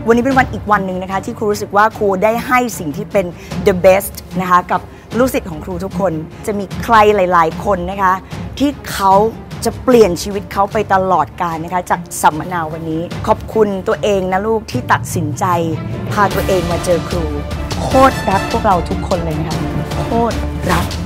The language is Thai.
วันนี้เป็นวันอีกวันหนึ่งนะคะที่ครูรู้สึกว่าครูได้ให้สิ่งที่เป็น the best นะคะกับลูกศิษย์ของครูทุกคนจะมีใครหลายๆคนนะคะที่เขาจะเปลี่ยนชีวิตเขาไปตลอดกาลนะคะจากสัมมนาวันนี้ขอบคุณตัวเองนะลูกที่ตัดสินใจพาตัวเองมาเจอครูโคตรรักพวกเราทุกคนเลยนะคะโคตรรัก